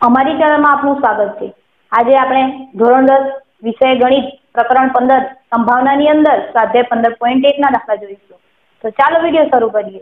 અમારી ચેનલમાં આપનું સ્વાગત છે। આજે આપણે ધોરણ 10 વિષય ગણિત પ્રકરણ 15 સંભાવનાની અંદર સ્વાધ્યાય 15.1 ના દાખલા જોઈશું। તો ચાલો વિડિયો શરૂ કરીએ।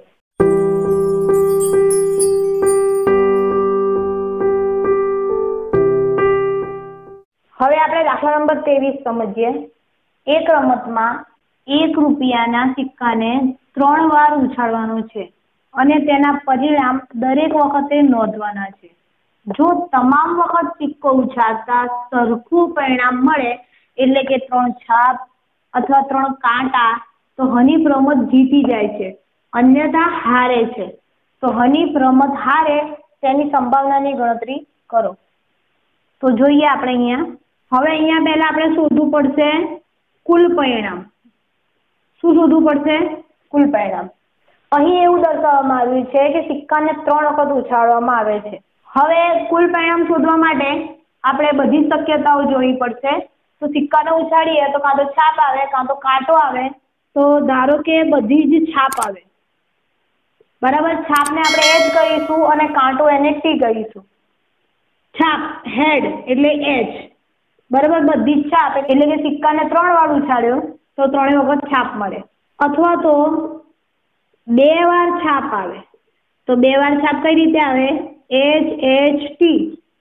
હવે આપણે દાખલા નંબર 23 સમજીએ। એક રમતમાં 1 રૂપિયાના સિક્કાને 3 વાર ઉછાળવાનો છે અને તેના પરિણામ દરેક વખતે નોંધવાના છે। જો તમામ વખત સિક્કો ઉછાળતા સરખું પરિણામ મળે એટલે કે 3 છાપ અથવા 3 કાંટા તો હનીફ રમત જીતી જાય છે, અન્યથા હારે છે। તો હનીફ રમત હારે તેની સંભાવનાની ગણતરી કરો। તો જોઈએ આપણે અહીંયા। હવે અહીંયા પહેલા આપણે શોધવું પડશે કુલ પરિણામ। શું શોધવું પડશે? કુલ પરિણામ। અહીં એવું દર્શાવવામાં આવ્યું છે કે સિક્કાને 3 વખત ઉછાળવામાં આવે છે। હવે કુલ પરિણામ શોધવા માટે આપણે બધી શક્યતાઓ જોવી પડશે। તો સિક્કાને ઉછાળીએ તો કાં તો છાપ આવે કાં તો કાંટો આવે। તો ધારો કે બધી જ છાપ આવે, બરાબર। છાપને આપણે એચ કહીશું અને કાંટો એને ટી કહીશું। છાપ હેડ એટલે એચ, બરાબર। બધી જ છાપ એટલે કે સિક્કાને 3 વાર ઉછાળ્યો તો 3 વખત છાપ મળે, અથવા તો 2 વાર છાપ આવે તો 2 વાર છાપ કઈ રીતે આવે? એચ એચ ટી,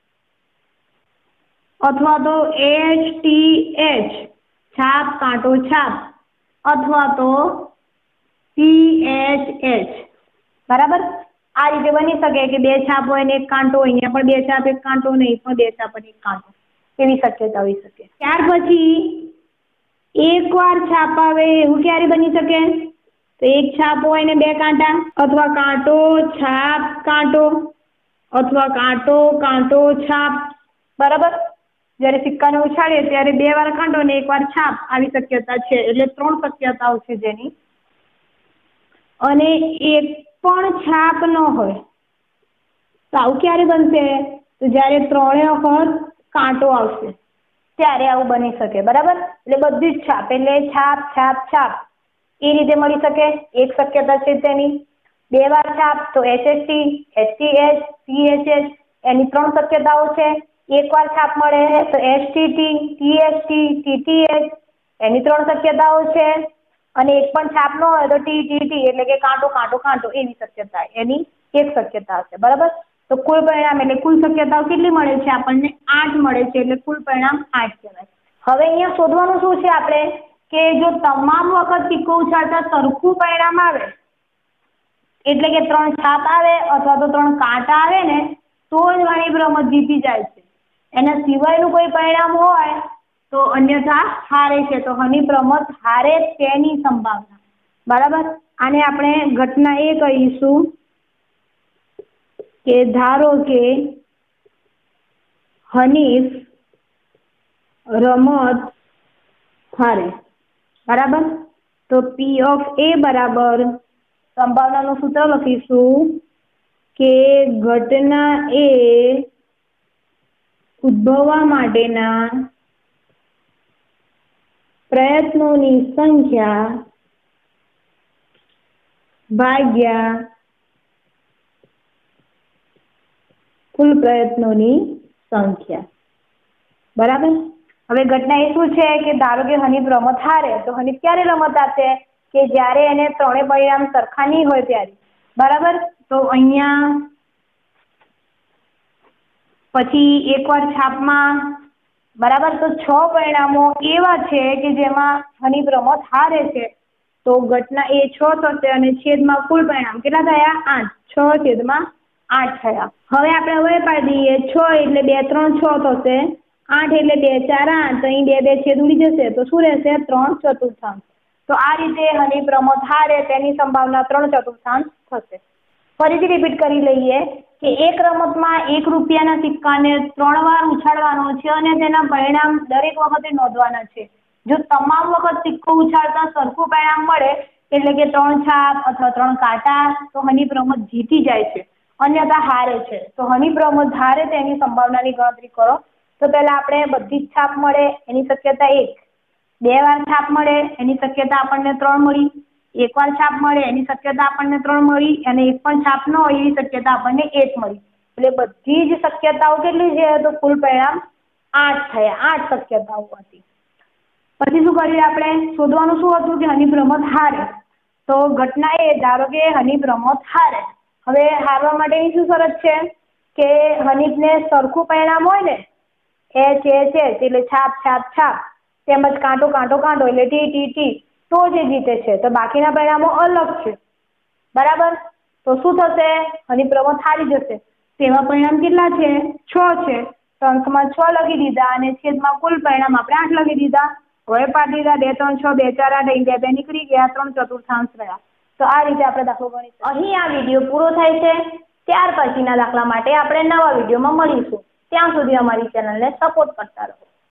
અથવા તો એચ ટી એચ, છાપ કાંટો છાપ, અથવા તો ટી એચ એચ, બરાબર। આ રીતે બની શકે કે 2 છાપ હોય ને 1 કાંટો હોય, અહીંયા પણ 2 છાપ 1 કાંટો નહીં, પણ 2 છાપ અને 1 કાંટો, એવી શક્યતા હોઈ શકે। ત્યાર પછી 1 વાર છાપ આવે એવું ક્યારે બની શકે? તો 1 છાપ હોય ને 2 કાંટા, અથવા કાંટો છાપ કાંટો, અથવા કાંટો કાંટો છાપ, બરાબર। જ્યારે સિક્કાને ઉછાળીએ ત્યારે 2 વાર કાંટો ને 1 વાર છાપ, આવી શક્યતા છે। એટલે 3 શક્યતાઓ છે જેની। અને 1 પણ છાપ ન હોય તો આવું ક્યારે બનશે? તો જ્યારે 3 વખત કાંટો આવશે ત્યારે આવું બની શકે, બરાબર। એટલે બધી જ છાપ એટલે છાપ છાપ છાપ એ રીતે મળી શકે, એક શક્યતા છે તેની। 2 વાર છાપ તો એચએચટી, એચટીએચ, ટીએચએચ, એની 3 શક્યતાઓ છે। 1 વાર છાપ મળે તો એચટીટી, ટીએચટી, ટીટીએચ, એની 3 શક્યતાઓ છે। અને 1 પણ છાપ ન હોય તો ટીટીટી એટલે કે કાંટો કાંટો કાંટો, એવી શક્યતા, એની 1 શક્યતા છે, બરાબર। તો કુલ પરિણામ એટલે કુલ શક્યતાઓ કેટલી મળે છે? આપણને 8 મળે છે, એટલે કુલ પરિણામ 8 કહેવાય। હવે અહીંયા શોધવાનું શું છે આપણે? કે જો તમામ વખત સિક્કો ઉછાળતા સરખું પરિણામ આવે એટલે કે 3 છાપ આવે અથવા તો 3 કાંટા આવે ને તો જ હનીફ રમત જીતી જાય છે। એના સિવાયનું કોઈ પરિણામ હોય તો અન્યથા હારે છે। તો હનીફ રમત હારે તેની સંભાવના, બરાબર। આને આપણે ઘટના એ કહીશું કે ધારો કે હનીફ રમત હારે, બરાબર। તો પી ઓફ એ બરાબર સંભાવનાનું સૂત્ર લખીશું કે ઘટના એ ઉદ્ભવવા માટેના પ્રયત્નોની સંખ્યા ભાગ્યા કુલ પ્રયત્નોની સંખ્યા, બરાબર। હવે ઘટના એ શું છે કે ધારો કે હનીફ રમત હારે તો હનીફ ક્યારે રમત આપશે? કે જ્યારે એને 3 પરિણામ સરખા નહીં હોય ત્યારે, બરાબર। તો અહીંયા પછી 1 વાર છાપમાં, બરાબર। તો 6 પરિણામો એવા છે કે જેમાં હનીફ રમત હારે છે। તો ઘટના એ 6 થશે અને છેદમાં કુલ પરિણામ કેટલા થયા? 8, 6/8 થયા। હવે આપણે હવે પાડી દઈએ 6 એટલે 2 3 6 થશે, 8 એટલે 2 4 8, અહીં 2 2 છેદ ઉડી જશે તો શું રહેશે? 3/4। તો આ રીતે હનીફ રમત હારે તેની સંભાવના 3/4 થશે। ફરીથી રિપીટ કરી લઈએ કે એક રમતમાં 1 રૂપિયાના સિક્કાને 3 વાર ઉછાળવાનો છે અને તેના પરિણામ દરેક વખતે નોંધવાના છે। જો તમામ વખત સિક્કો ઉછાળતા સરખું પરિણામ મળે એટલે કે 3 છાપ અથવા 3 કાંટા તો હનીફ રમત જીતી જાય છે, અન્યથા હારે છે। તો હનીફ રમત હારે તેની સંભાવનાની ગણતરી કરો। તો પહેલા આપણે બધી જ છાપ મળે એની શક્યતા 1, 2 વાર છાપ મળે એની શક્યતા આપણને 3 મળી, 1 વાર છાપ મળે એની શક્યતા આપણને 3 મળી, અને 1 પણ છાપ ન હોય એવી શક્યતા આપણને 1 મળી। એટલે બધી જ શક્યતાઓ કેટલી છે? તો કુલ પરિણામ 8 થયા. 8 શક્યતાઓ હતી. પછી શું કર્યું આપણે? શોધવાનું શું હતું કે હની પ્રમોદ હારે. તો ઘટના એ ધારો કે હની પ્રમોદ હારે. હવે હારવા માટેની શું શરત છે કે હનીફને સરખું પરિણામ હોય ને એચ એચ એચ એટલે છાપ છાપ છાપ તેમજ કાંટો કાંટો કાંટો એટલે ટી ટી ટી તો જે જીતે છે. તો બાકીના પરિણામો અલગ છે. બરાબર? તો શું થશે? હની પ્રમોદ હારી જશે. તેવા પરિણામ કેટલા છે? 6 છે. તો અંકમાં 6 લખી દીધા અને છેદમાં કુલ પરિણામ આપણે 8 લખી દીધા. હવે પાડી દીધા 2 3 6 2 4 8 1 2 2 નીકળી ગયા 3 ચતુર્થાંશ રહ્યા. તો આ રીતે આપણે દાખલો ગણીશું. અહીં આ વિડીયો પૂરો થાય છે. ત્યાર પછીના દાખલા માટે આપણે નવા વિડીયોમાં મળીશું. ત્યાં સુધી અમારી ચેનલને સપોર્ટ કરતા રહો.